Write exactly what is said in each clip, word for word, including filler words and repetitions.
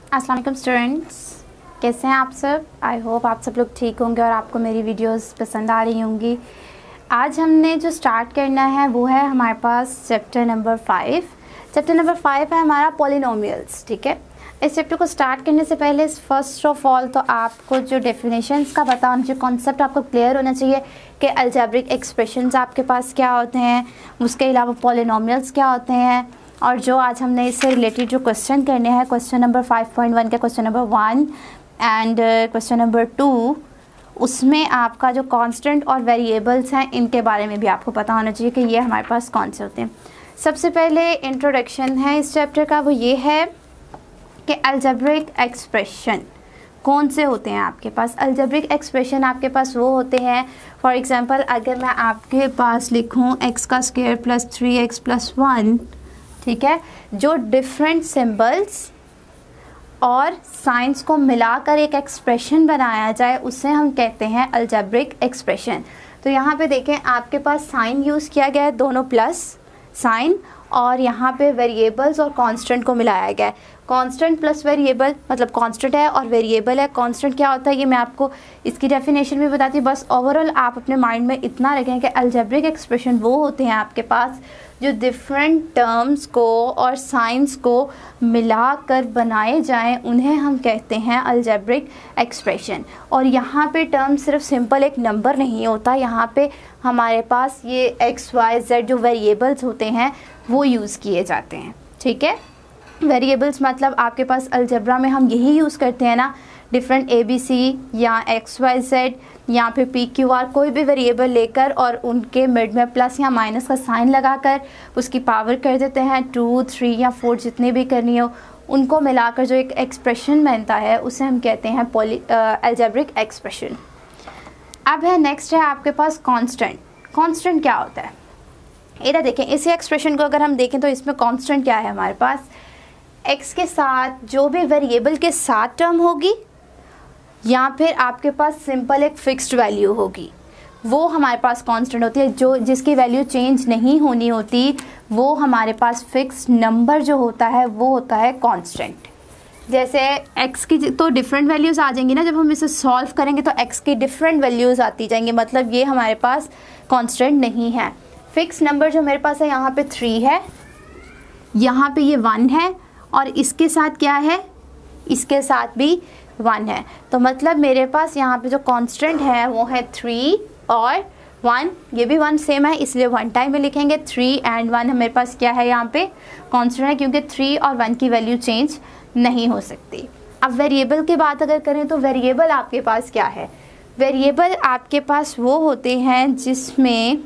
अस्सलाम वालेकुम स्टूडेंट्स, कैसे हैं आप सब। आई होप आप सब लोग ठीक होंगे और आपको मेरी वीडियोस पसंद आ रही होंगी। आज हमने जो स्टार्ट करना है वो है हमारे पास chapter number five. Chapter number five है हमारा पॉलिनोमियल्स। ठीक है, इस चैप्टर को स्टार्ट करने से पहले फर्स्ट ऑफ ऑल तो आपको जो डेफिनेशंस का पता होना चाहिए, कॉन्सेप्ट आपको क्लियर होना चाहिए कि अलजेब्रिक एक्सप्रेशंस आपके पास क्या होते हैं, उसके अलावा पॉलिनोमियल्स क्या होते हैं। और जो आज हमने इससे रिलेटेड जो क्वेश्चन करने हैं, question number five point one का question number one and question number two, उसमें आपका जो कांस्टेंट और वेरिएबल्स हैं इनके बारे में भी आपको पता होना चाहिए कि ये हमारे पास कौन से होते हैं। सबसे पहले इंट्रोडक्शन है इस चैप्टर का, वो ये है कि अलजेब्रिक एक्सप्रेशन कौन से होते हैं आपके पास। अलजेब्रिक एक्सप्रेशन आपके पास वो होते हैं, फॉर एग्जांपल अगर मैं आपके पास लिखूं एक्स का square plus three x plus one, ठीक है, जो डिफरेंट सिंबल्स और साइंस को मिलाकर एक एक्सप्रेशन बनाया जाए उसे हम कहते हैं अलजेब्रिक एक्सप्रेशन। तो यहाँ पे देखें आपके पास साइन यूज़ किया गया है, दोनों प्लस साइन, और यहाँ पे वेरिएबल्स और कांस्टेंट को मिलाया गया है। कांस्टेंट प्लस वेरिएबल मतलब कांस्टेंट है और वेरिएबल है। कांस्टेंट क्या होता है ये मैं आपको इसकी डेफिनेशन भी बताती हूँ, बस ओवरऑल आप अपने माइंड में इतना रखें कि अलजेब्रिक एक्सप्रेशन वो होते हैं आपके पास जो डिफरेंट टर्म्स को और साइंस को मिलाकर बनाए जाएं, उन्हें हम कहते हैं अलजेब्रिक एक्सप्रेशन। और यहाँ पे टर्म सिर्फ सिंपल एक नंबर नहीं होता, यहाँ पे हमारे पास ये एक्स वाई जेड जो वेरिएबल्स होते हैं वो यूज़ किए जाते हैं। ठीक है, वेरिएबल्स मतलब आपके पास अलजेब्रा में हम यही यूज़ करते हैं ना, डिफरेंट ए बी सी या एक्स वाई जेड या फिर पी क्यू आर, कोई भी वेरिएबल लेकर और उनके मिड में प्लस या माइनस का साइन लगाकर उसकी पावर कर देते हैं, टू थ्री या फोर जितनी भी करनी हो, उनको मिलाकर जो एक एक्सप्रेशन बनता है उसे हम कहते हैं पॉली अलजेब्रिक एक्सप्रेशन। अब है नेक्स्ट है आपके पास कांस्टेंट। कांस्टेंट क्या होता है, इधर देखें इसी एक्सप्रेशन को अगर हम देखें तो इसमें कांस्टेंट क्या है हमारे पास, एक्स के साथ जो भी वेरिएबल के साथ टर्म होगी या फिर आपके पास सिंपल एक फिक्स्ड वैल्यू होगी वो हमारे पास कांस्टेंट होती है। जो जिसकी वैल्यू चेंज नहीं होनी होती वो हमारे पास फिक्स्ड नंबर जो होता है वो होता है कांस्टेंट। जैसे x की तो डिफरेंट वैल्यूज़ आ जाएंगी ना, जब हम इसे सॉल्व करेंगे तो x की डिफरेंट वैल्यूज़ आती जाएंगी, मतलब ये हमारे पास कांस्टेंट नहीं है। फिक्स नंबर जो मेरे पास है यहाँ पे थ्री है, यहाँ पे ये वन है और इसके साथ क्या है, इसके साथ भी वन है। तो मतलब मेरे पास यहाँ पे जो कांस्टेंट है वो है थ्री और वन, ये भी वन सेम है इसलिए वन टाइम में लिखेंगे। थ्री एंड वन मेरे पास क्या है यहाँ पे कांस्टेंट है, क्योंकि थ्री और वन की वैल्यू चेंज नहीं हो सकती। अब वेरिएबल की बात अगर करें तो वेरिएबल आपके पास क्या है, वेरिएबल आपके पास वो होते हैं जिसमें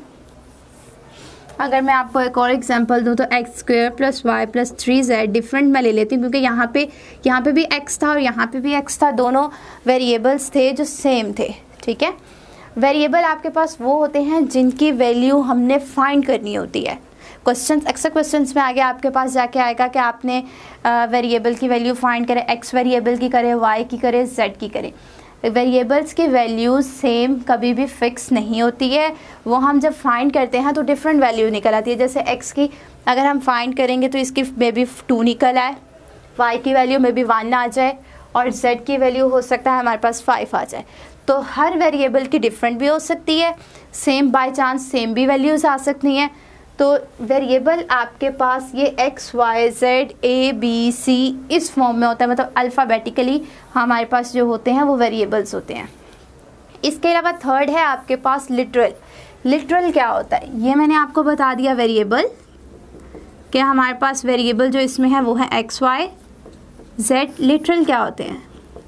अगर मैं आपको एक और एग्जांपल दूं तो x square plus y plus three z, different मैं ले लेती हूँ क्योंकि यहाँ पे यहाँ पे भी एक्स था और यहाँ पे भी एक्स था, दोनों वेरिएबल्स थे जो सेम थे। ठीक है, वेरिएबल आपके पास वो होते हैं जिनकी वैल्यू हमने फाइंड करनी होती है। क्वेश्चन अक्सर क्वेश्चंस में आगे आपके पास जाके आएगा कि आपने वेरिएबल की वैल्यू फाइंड करे, एक्स वेरिएबल की करे, वाई की करे, जेड की करे। वेरिएबल्स की वैल्यूज़ सेम कभी भी फिक्स नहीं होती है, वो हम जब फाइंड करते हैं तो डिफरेंट वैल्यू निकल आती है। जैसे x की अगर हम फाइंड करेंगे तो इसकी मे बी टू निकल आए, y की वैल्यू मे बी वन आ जाए और z की वैल्यू हो सकता है हमारे पास फाइव आ जाए। तो हर वेरिएबल की डिफरेंट भी हो सकती है, सेम बाय चांस सेम भी वैल्यूज़ आ सकती हैं। तो वेरिएबल आपके पास ये x y z a b c इस फॉर्म में होता है, मतलब अल्फ़ाबेटिकली हमारे पास जो होते हैं वो वेरिएबल्स होते हैं। इसके अलावा थर्ड है आपके पास लिटरल। लिटरल क्या होता है ये मैंने आपको बता दिया, वेरिएबल कि हमारे पास वेरिएबल जो इसमें है वो है एक्स वाई जेड। लिटरल क्या होते हैं,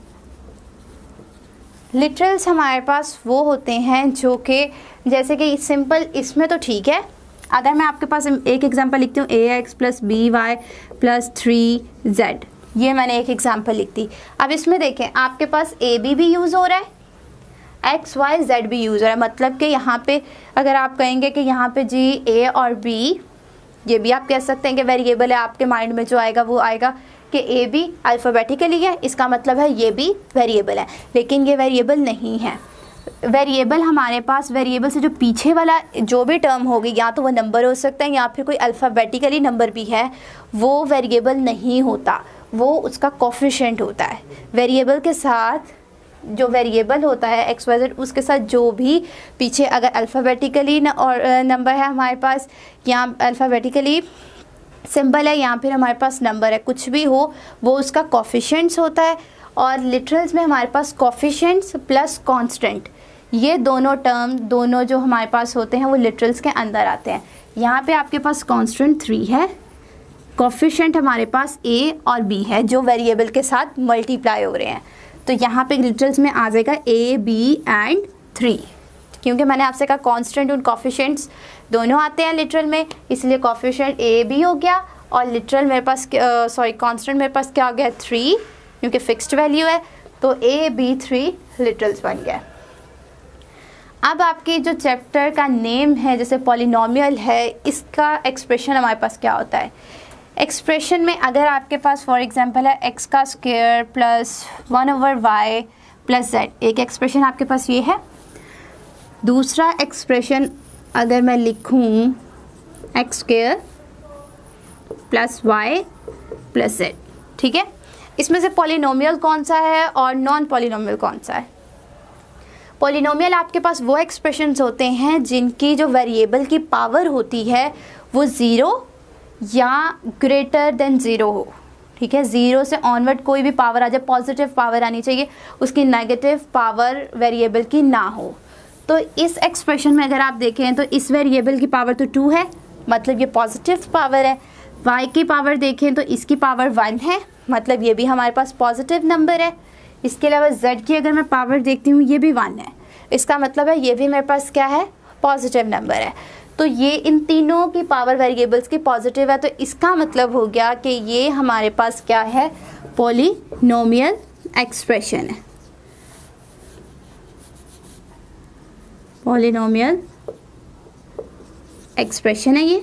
लिटरल्स हमारे पास वो होते हैं जो कि जैसे कि सिंपल इसमें तो ठीक है, अगर मैं आपके पास एक एग्जांपल लिखती हूँ a x plus b y plus three z, ये मैंने एक एग्जांपल लिख दी। अब इसमें देखें आपके पास ए बी भी यूज़ हो रहा है, एक्स वाई जेड भी यूज़ हो रहा है, मतलब कि यहाँ पे अगर आप कहेंगे कि यहाँ पे जी ए और बी, ये भी आप कह सकते हैं कि वेरिएबल है, आपके माइंड में जो आएगा वो आएगा कि ए बी अल्फ़ाबेटिकली है, इसका मतलब है ये भी वेरिएबल है, लेकिन ये वेरिएबल नहीं है। वेरिएबल हमारे पास वेरिएबल से जो पीछे वाला जो भी टर्म होगी या तो वो नंबर हो सकता है या फिर कोई अल्फ़ाबेटिकली नंबर भी है, वो वेरिएबल नहीं होता, वो उसका कोफिशिएंट होता है। वेरिएबल के साथ जो वेरिएबल होता है एक्स वाई जेड, उसके साथ जो भी पीछे अगर अल्फ़ाबेटिकली न और नंबर है हमारे पास, यहाँ अल्फ़ाबेटिकली सिंबल है, यहाँ फिर हमारे पास नंबर है, कुछ भी हो वो उसका कोफिशिएंट्स होता है। और लिटरल्स में हमारे पास कोफिशिएंट्स प्लस कांस्टेंट, ये दोनों टर्म दोनों जो हमारे पास होते हैं वो लिटरल्स के अंदर आते हैं। यहाँ पे आपके पास कांस्टेंट थ्री है, कोफिशिएंट हमारे पास ए और बी है जो वेरिएबल के साथ मल्टीप्लाई हो रहे हैं, तो यहाँ पे लिटरल्स में आ जाएगा ए बी एंड थ्री, क्योंकि मैंने आपसे कहा कांस्टेंट और कोफिशिएंट्स दोनों आते हैं लिटरल में, इसलिए कोफिशिएंट ए बी हो गया और लिटरल मेरे पास सॉरी कांस्टेंट मेरे पास क्या हो गया थ्री, क्योंकि फिक्स्ड वैल्यू है, तो ए बी थ्री लिटरल्स बन गया। अब आपके जो चैप्टर का नेम है जैसे पॉलिनोमियल है, इसका एक्सप्रेशन हमारे पास क्या होता है। एक्सप्रेशन में अगर आपके पास फॉर एग्जांपल है एक्स का square plus one over y plus z, एक एक्सप्रेशन आपके पास ये है। दूसरा एक्सप्रेशन अगर मैं लिखूं x square plus y plus z, ठीक है, इसमें से पॉलिनोमियल कौन सा है और नॉन पॉलिनोमियल कौन सा है। पॉलिनोमियल आपके पास वो एक्सप्रेशंस होते हैं जिनकी जो वेरिएबल की पावर होती है वो ज़ीरो या ग्रेटर देन ज़ीरो हो, ठीक है, ज़ीरो से ऑनवर्ड कोई भी पावर आ जाए, पॉजिटिव पावर आनी चाहिए, उसकी नेगेटिव पावर वेरिएबल की ना हो। तो इस एक्सप्रेशन में अगर आप देखें तो इस वेरिएबल की पावर तो टू है, मतलब ये पॉजिटिव पावर है। y की पावर देखें तो इसकी पावर वन है, मतलब ये भी हमारे पास पॉजिटिव नंबर है। इसके अलावा z की अगर मैं पावर देखती हूँ ये भी वन है, इसका मतलब है ये भी मेरे पास क्या है, पॉजिटिव नंबर है। तो ये इन तीनों की पावर वेरिएबल्स की पॉजिटिव है, तो इसका मतलब हो गया कि ये हमारे पास क्या है, पॉलिनोमियल एक्सप्रेशन है, पॉलिनोमियल एक्सप्रेशन है ये।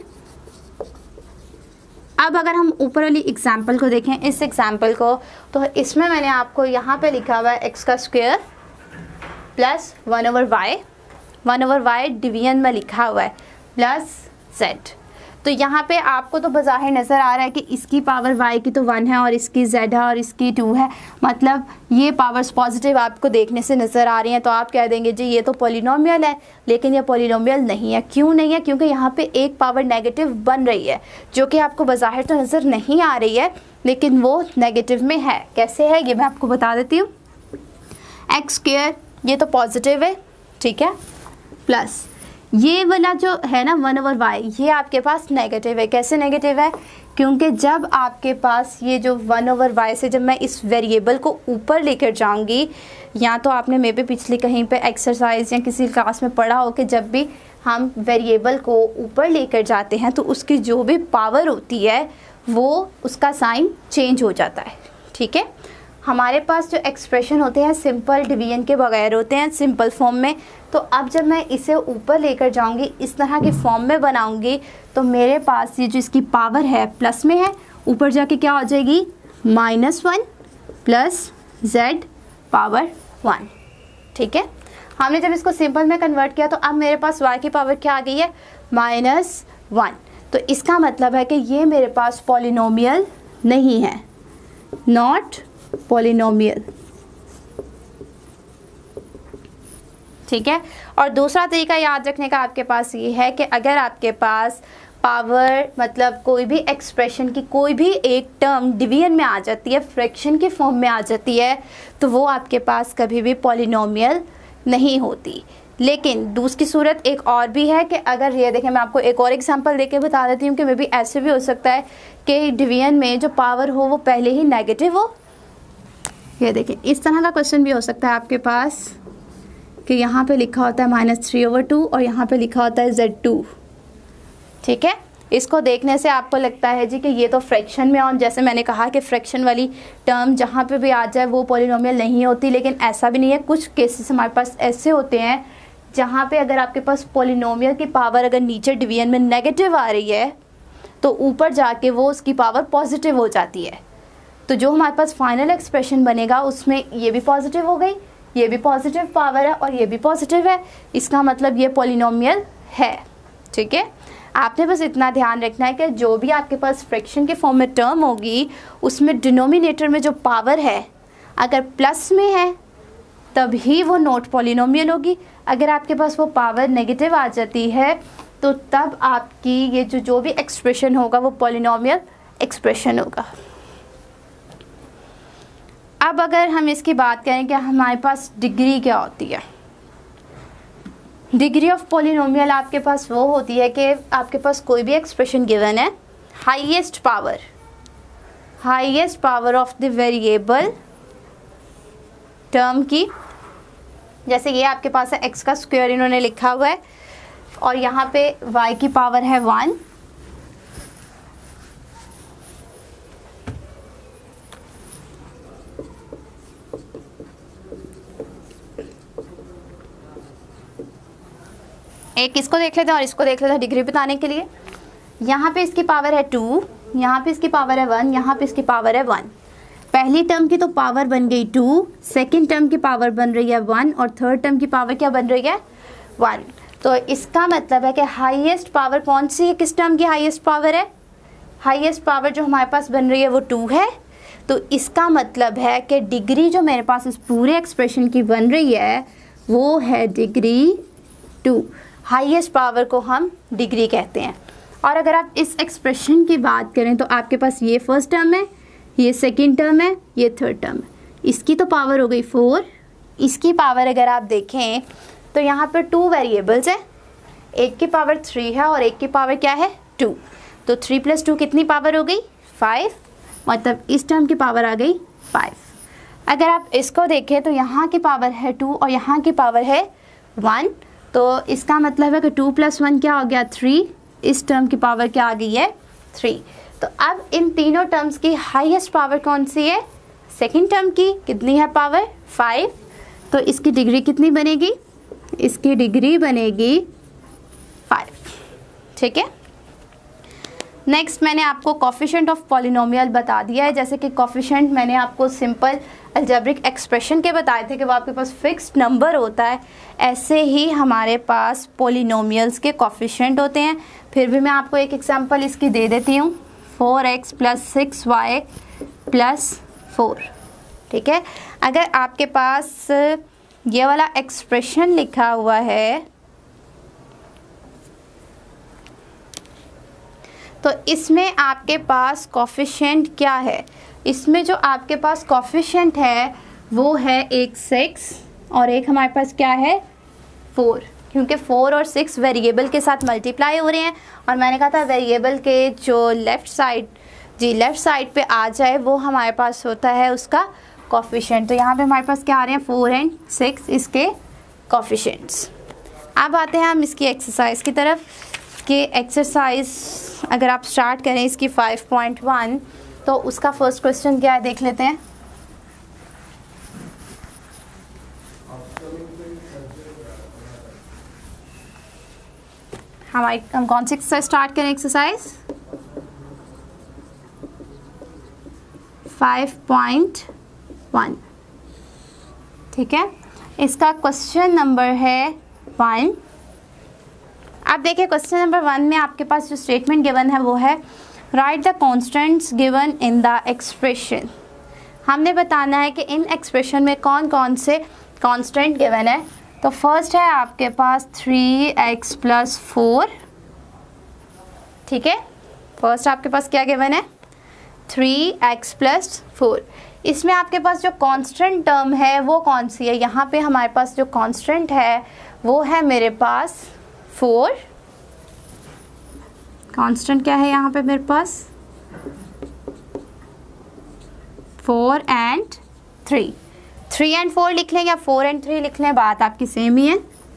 अब अगर हम ऊपर वाली एग्जाम्पल को देखें, इस एग्जाम्पल को, तो इसमें मैंने आपको यहाँ पे लिखा हुआ है एक्स का square plus one over y, one over y division में लिखा हुआ है प्लस जेड। तो यहाँ पे आपको तो बज़ाहिर नज़र आ रहा है कि इसकी पावर y की तो वन है और इसकी z है और इसकी टू है, मतलब ये पावर्स पॉजिटिव आपको देखने से नज़र आ रही हैं, तो आप कह देंगे जी ये तो पॉलिनोमियल है। लेकिन ये पॉलिनोमियल नहीं है। क्यों नहीं है? क्योंकि यहाँ पे एक पावर नेगेटिव बन रही है जो कि आपको बज़ाहिर तो नज़र नहीं आ रही है, लेकिन वो नेगेटिव में है। कैसे है ये मैं आपको बता देती हूँ। एक्स स्क्वायर ये तो पॉजिटिव है, ठीक है, प्लस ये वाला जो है ना वन ओवर वाई, ये आपके पास नेगेटिव है। कैसे नेगेटिव है? क्योंकि जब आपके पास ये जो वन ओवर वाई से जब मैं इस वेरिएबल को ऊपर लेकर जाऊंगी, या तो आपने मे बी पिछली कहीं पे एक्सरसाइज या किसी क्लास में पढ़ा हो कि जब भी हम वेरिएबल को ऊपर लेकर जाते हैं तो उसकी जो भी पावर होती है वो उसका साइन चेंज हो जाता है, ठीक है। हमारे पास जो एक्सप्रेशन होते हैं सिंपल डिवीजन के बगैर होते हैं, सिंपल फॉर्म में। तो अब जब मैं इसे ऊपर लेकर जाऊंगी, इस तरह के फॉर्म में बनाऊंगी, तो मेरे पास ये जो इसकी पावर है प्लस में है, ऊपर जाके क्या हो जाएगी minus one plus z power one, ठीक है। हमने जब इसको सिंपल में कन्वर्ट किया तो अब मेरे पास y की पावर क्या आ गई है, माइनस वन। तो इसका मतलब है कि ये मेरे पास पॉलिनोमियल नहीं है, नॉट पॉलिनोमियल, ठीक है। और दूसरा तरीका याद रखने का आपके पास ये है कि अगर आपके पास पावर मतलब कोई भी एक्सप्रेशन की कोई भी एक टर्म डिवीजन में आ जाती है, फ्रैक्शन के फॉर्म में आ जाती है, तो वो आपके पास कभी भी पॉलिनोमियल नहीं होती। लेकिन दूसरी सूरत एक और भी है कि अगर ये देखें, मैं आपको एक और एग्जांपल देके बता देती हूँ कि मे बी ऐसे भी हो सकता है कि डिवीजन में जो पावर हो वो पहले ही नेगेटिव हो। ये देखें, इस तरह का क्वेश्चन भी हो सकता है आपके पास कि यहाँ पे लिखा होता है माइनस थ्री ओवर टू और यहाँ पे लिखा होता है जेड टू, ठीक है। इसको देखने से आपको लगता है जी कि ये तो फ्रैक्शन में, और जैसे मैंने कहा कि फ्रैक्शन वाली टर्म जहाँ पे भी आ जाए वो पॉलिनोमियल नहीं होती, लेकिन ऐसा भी नहीं है। कुछ केसेस हमारे पास ऐसे होते हैं जहाँ पे अगर आपके पास पॉलिनोमियल की पावर अगर नीचे डिवीजन में नेगेटिव आ रही है तो ऊपर जाके वो उसकी पावर पॉजिटिव हो जाती है। तो जो हमारे पास फाइनल एक्सप्रेशन बनेगा उसमें ये भी पॉजिटिव हो गई, ये भी पॉजिटिव पावर है और ये भी पॉजिटिव है, इसका मतलब ये पॉलिनोमियल है, ठीक है। आपने बस इतना ध्यान रखना है कि जो भी आपके पास फ्रैक्शन के फॉर्म में टर्म होगी उसमें डिनोमिनेटर में जो पावर है अगर प्लस में है तभी वो नॉट पॉलिनोमियल होगी। अगर आपके पास वो पावर नेगेटिव आ जाती है तो तब आपकी ये जो जो भी एक्सप्रेशन होगा वो पॉलिनोमियल एक्सप्रेशन होगा। अब अगर हम इसकी बात करें कि हमारे पास डिग्री क्या होती है, डिग्री ऑफ पॉलिनोमियल आपके पास वो होती है कि आपके पास कोई भी एक्सप्रेशन गिवन है, highest power highest power of the variable term की, जैसे ये आपके पास है एक्स का स्क्वायर इन्होंने लिखा हुआ है और यहाँ पे y की पावर है वन, एक इसको देख लेते हैं और इसको देख लेते हैं डिग्री बताने के लिए। यहाँ पे इसकी पावर है टू, यहाँ पे इसकी पावर है वन, यहाँ पे इसकी पावर है वन। पहली टर्म की तो पावर बन गई टू, सेकंड टर्म की पावर बन रही है वन और थर्ड टर्म की पावर क्या बन रही है वन। तो इसका मतलब है कि हाईएस्ट पावर कौन सी है, किस टर्म की हाईएस्ट पावर है, हाईएस्ट पावर जो हमारे पास बन रही है वो टू है। तो इसका मतलब है कि डिग्री जो मेरे पास इस पूरे एक्सप्रेशन की बन रही है वो है डिग्री टू। हाईएस्ट पावर को हम डिग्री कहते हैं। और अगर आप इस एक्सप्रेशन की बात करें तो आपके पास ये फर्स्ट टर्म है, ये सेकंड टर्म है, ये थर्ड टर्म है। इसकी तो पावर हो गई फोर, इसकी पावर अगर आप देखें तो यहाँ पर टू वेरिएबल्स है, एक की पावर थ्री है और एक की पावर क्या है टू। तो थ्री प्लस टू कितनी पावर हो गई फाइव, मतलब इस टर्म की पावर आ गई फाइव। अगर आप इसको देखें तो यहाँ की पावर है टू और यहाँ की पावर है वन, तो इसका मतलब है कि टू प्लस वन क्या हो गया थ्री, इस टर्म की पावर क्या आ गई है थ्री। तो अब इन तीनों टर्म्स की हाईएस्ट पावर कौन सी है, सेकंड टर्म की कितनी है पावर फाइव, तो इसकी डिग्री कितनी बनेगी, इसकी डिग्री बनेगी फाइव। ठीक है। नेक्स्ट मैंने आपको कोफिशिएंट ऑफ पॉलिनोमियल बता दिया है। जैसे कि कोफिशिएंट मैंने आपको सिंपल अलजेब्रिक एक्सप्रेशन के बताए थे कि वो आपके पास फिक्स्ड नंबर होता है, ऐसे ही हमारे पास पॉलिनोमियल्स के कोफिशिएंट होते हैं। फिर भी मैं आपको एक एग्जांपल इसकी दे देती हूँ, four x plus six y plus four. ठीक है। अगर आपके पास ये वाला एक्सप्रेशन लिखा हुआ है तो इसमें आपके पास कोफिशिएंट क्या है, इसमें जो आपके पास कोफिशिएंट है वो है एक सिक्स और एक हमारे पास क्या है फोर, क्योंकि फोर और सिक्स वेरिएबल के साथ मल्टीप्लाई हो रहे हैं और मैंने कहा था वेरिएबल के जो लेफ़्ट साइड जी लेफ़्ट साइड पे आ जाए वो हमारे पास होता है उसका कोफिशिएंट। तो यहाँ पे हमारे पास क्या आ रहे हैं फोर एंड सिक्स इसके कोफिशिएंट्स। अब आते हैं हम इसकी एक्सरसाइज की तरफ कि एक्सरसाइज अगर आप स्टार्ट करें इसकी फाइव पॉइंट वन तो उसका फर्स्ट क्वेश्चन क्या है देख लेते हैं। हमारी हम कौन सी एक्सरसाइज स्टार्ट करें, एक्सरसाइज फाइव पॉइंट वन। ठीक है। इसका क्वेश्चन नंबर है वन। आप देखिए क्वेश्चन नंबर वन में आपके पास जो स्टेटमेंट गिवन है वो है write the constants given in the expression. हमने बताना है कि इन एक्सप्रेशन में कौन कौन से कांस्टेंट गिवन है। तो फर्स्ट है आपके पास थ्री एक्स प्लस फोर। ठीक है। फर्स्ट आपके पास क्या गिवन है थ्री एक्स प्लस फोर। इसमें आपके पास जो कांस्टेंट टर्म है वो कौन सी है, यहाँ पे हमारे पास जो कांस्टेंट है वो है मेरे पास फोर। कांस्टेंट क्या है यहाँ पे मेरे पास four and three. Three and four लिख लें या फोर एंड थ्री लिख लें, बात आपकी सेम ही है,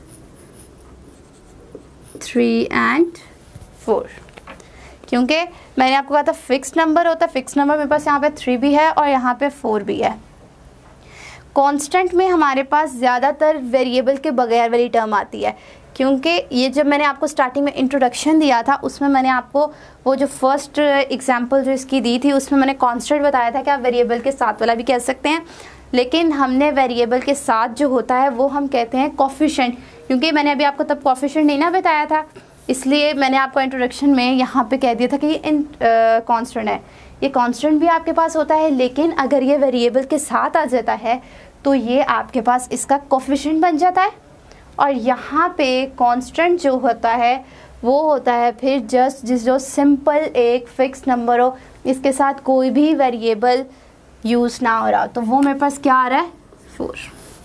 थ्री एंड फोर। क्योंकि मैंने आपको कहा था फिक्स नंबर होता है, फिक्स नंबर मेरे पास यहाँ पे थ्री भी है और यहाँ पे फोर भी है। कांस्टेंट में हमारे पास ज़्यादातर वेरिएबल के बगैर वाली टर्म आती है, क्योंकि ये जब मैंने आपको स्टार्टिंग में इंट्रोडक्शन दिया था उसमें मैंने आपको वो जो फर्स्ट एग्जांपल जो इसकी दी थी उसमें मैंने कांस्टेंट बताया था कि आप वेरिएबल के साथ वाला भी कह सकते हैं, लेकिन हमने वेरिएबल के साथ जो होता है वो हम कहते हैं कोफिशिएंट, क्योंकि मैंने अभी आपको तब कोफिशिएंट नहीं ना बताया था। इसलिए मैंने आपको इंट्रोडक्शन में यहाँ पे कह दिया था कि ये इन कांस्टेंट है। ये कांस्टेंट भी आपके पास होता है, लेकिन अगर ये वेरिएबल के साथ आ जाता है तो ये आपके पास इसका कोफिशिएंट बन जाता है। और यहाँ पे कांस्टेंट जो होता है वो होता है फिर जस्ट जिस जो सिंपल एक फिक्स नंबर हो, इसके साथ कोई भी वेरिएबल यूज़ ना हो रहा, तो वो मेरे पास क्या आ रहा है, फोर।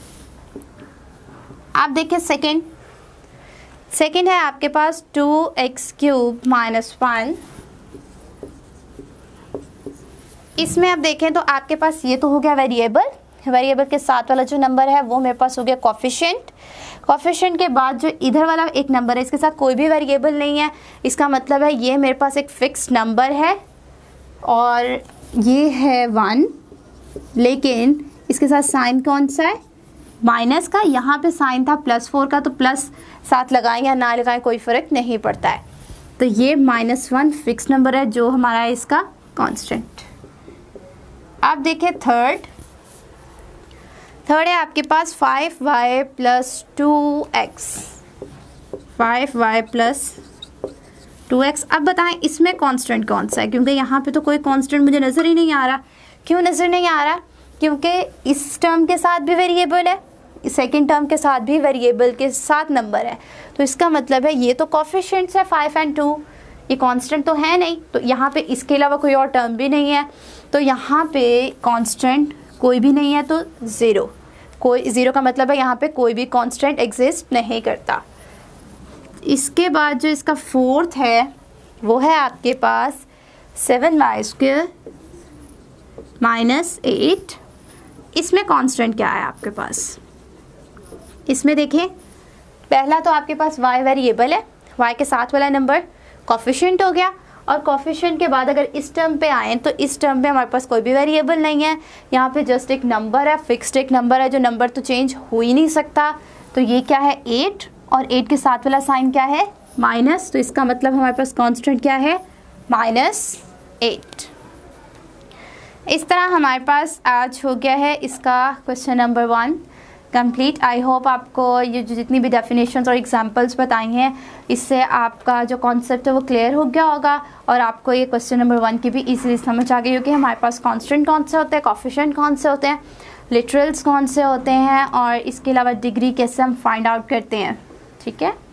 आप देखिए सेकंड सेकंड है आपके पास two x cube minus one. इसमें आप देखें तो आपके पास ये तो हो गया वेरिएबल, वेरिएबल के साथ वाला जो नंबर है वो मेरे पास हो गया कोफिशिएंट। कोफिशिएंट के बाद जो इधर वाला एक नंबर है इसके साथ कोई भी वेरिएबल नहीं है, इसका मतलब है ये मेरे पास एक फिक्स नंबर है और ये है वन, लेकिन इसके साथ साइन कौन सा है, माइनस का। यहाँ पे साइन था प्लस फोर का, तो प्लस साथ लगाएं या ना लगाएं कोई फ़र्क नहीं पड़ता है। तो ये माइनस वन फिक्स नंबर है जो हमारा है इसका कांस्टेंट। आप देखें थर्ड थर्ड है आपके पास five y plus two x, five y plus two x. अब बताएं इसमें कांस्टेंट कौन सा है, क्योंकि यहाँ पे तो कोई कांस्टेंट मुझे नज़र ही नहीं आ रहा। क्यों नज़र नहीं आ रहा, क्योंकि इस टर्म के साथ भी वेरिएबल है, सेकेंड टर्म के साथ भी वेरिएबल के साथ नंबर है, तो इसका मतलब है ये तो कोफिशिएंट्स है फाइव एंड टू, ये कांस्टेंट तो है नहीं। तो यहाँ पे इसके अलावा कोई और टर्म भी नहीं है, तो यहाँ पे कांस्टेंट कोई भी नहीं है, तो ज़ीरो। कोई ज़ीरो का मतलब है यहाँ पे कोई भी कांस्टेंट एग्जिस्ट नहीं करता। इसके बाद जो इसका फोर्थ है वो है आपके पास seven y square minus eight. इसमें कांस्टेंट क्या है आपके पास, इसमें देखें पहला तो आपके पास y वेरिएबल है, y के साथ वाला नंबर कोफिशिएंट हो गया, और कोफिशिएंट के बाद अगर इस टर्म पे आए तो इस टर्म पे हमारे पास कोई भी वेरिएबल नहीं है, यहाँ पे जस्ट एक नंबर है, फिक्स्ड एक नंबर है, जो नंबर तो चेंज हो ही नहीं सकता। तो ये क्या है एट, और एट के साथ वाला साइन क्या है माइनस, तो इसका मतलब हमारे पास कांस्टेंट क्या है माइनस एट। इस तरह हमारे पास आज हो गया है इसका question number one complete. I hope आपको ये जो जितनी भी डेफिनेशंस और एग्जांपल्स बताई हैं इससे आपका जो कॉन्सेप्ट है वो क्लियर हो गया होगा, और आपको ये क्वेश्चन नंबर वन की भी इजीली समझ आ गई होगी हमारे पास कांस्टेंट कौन से होते हैं, कोफिशिएंट कौन से होते हैं, लिटरल्स कौन से होते हैं, और इसके अलावा डिग्री कैसे हम फाइंड आउट करते हैं। ठीक है।